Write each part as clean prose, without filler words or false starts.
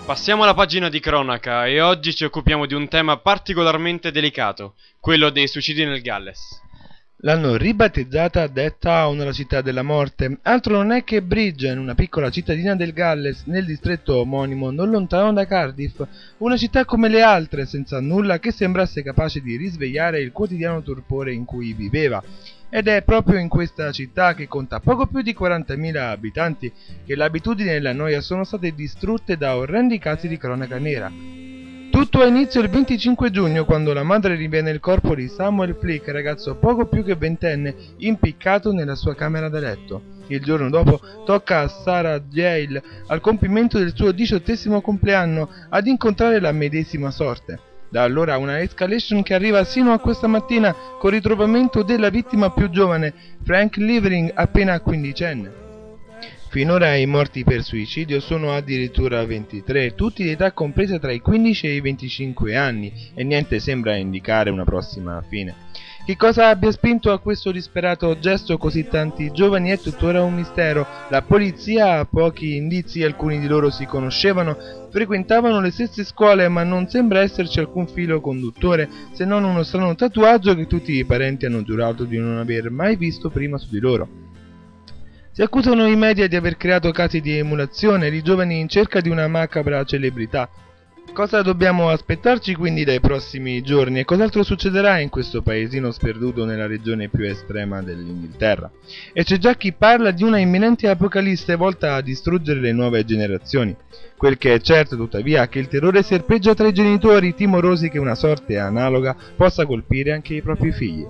Passiamo alla pagina di cronaca e oggi ci occupiamo di un tema particolarmente delicato, quello dei suicidi nel Galles. L'hanno ribattezzata detta una città della morte, altro non è che Bridgend, una piccola cittadina del Galles nel distretto omonimo non lontano da Cardiff, una città come le altre, senza nulla che sembrasse capace di risvegliare il quotidiano torpore in cui viveva. Ed è proprio in questa città, che conta poco più di 40.000 abitanti, che l'abitudine e la noia sono state distrutte da orrendi casi di cronaca nera. Tutto ha inizio il 25 giugno, quando la madre rinviene il corpo di Samuel Flick, ragazzo poco più che ventenne, impiccato nella sua camera da letto. Il giorno dopo tocca a Sarah Jale, al compimento del suo 18° compleanno, ad incontrare la medesima sorte. Da allora una escalation che arriva sino a questa mattina, col ritrovamento della vittima più giovane, Frank Livering, appena quindicenne. Finora i morti per suicidio sono addirittura 23, tutti di età compresa tra i 15 e i 25 anni, e niente sembra indicare una prossima fine. Che cosa abbia spinto a questo disperato gesto così tanti giovani è tuttora un mistero. La polizia ha pochi indizi, alcuni di loro si conoscevano, frequentavano le stesse scuole, ma non sembra esserci alcun filo conduttore, se non uno strano tatuaggio che tutti i parenti hanno giurato di non aver mai visto prima su di loro. Si accusano i media di aver creato casi di emulazione di giovani in cerca di una macabra celebrità. Cosa dobbiamo aspettarci quindi dai prossimi giorni e cos'altro succederà in questo paesino sperduto nella regione più estrema dell'Inghilterra? E c'è già chi parla di una imminente apocalisse volta a distruggere le nuove generazioni. Quel che è certo, tuttavia, è che il terrore serpeggia tra i genitori, timorosi che una sorte analoga possa colpire anche i propri figli.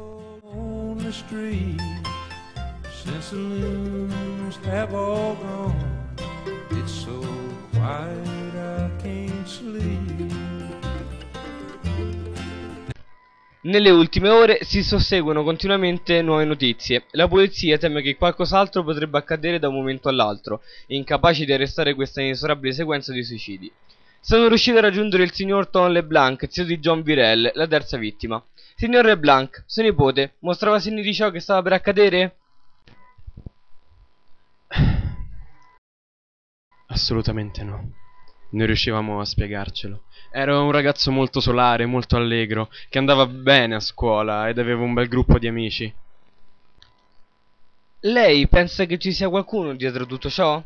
Since the loons have all gone, it's so quiet I can't sleep. Nelle ultime ore si susseguono continuamente nuove notizie. La polizia teme che qualcos'altro potrebbe accadere da un momento all'altro, incapaci di arrestare questa inesorabile sequenza di suicidi. Sono riusciti a raggiungere il signor Tom LeBlanc, zio di John Virel, la terza vittima. Signor LeBlanc, suo nipote, mostrava segni di ciò che stava per accadere? Assolutamente no. Non riuscivamo a spiegarcelo. Era un ragazzo molto solare, molto allegro, che andava bene a scuola ed aveva un bel gruppo di amici. Lei pensa che ci sia qualcuno dietro tutto ciò?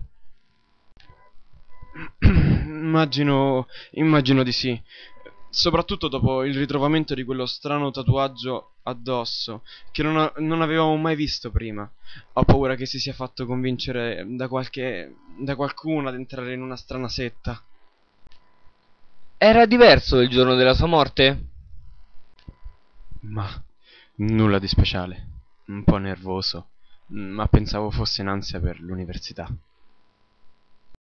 Immagino di sì. Soprattutto dopo il ritrovamento di quello strano tatuaggio addosso, che non avevamo mai visto prima. Ho paura che si sia fatto convincere da qualcuno ad entrare in una strana setta. Era diverso il giorno della sua morte? Ma nulla di speciale. Un po' nervoso, ma pensavo fosse in ansia per l'università.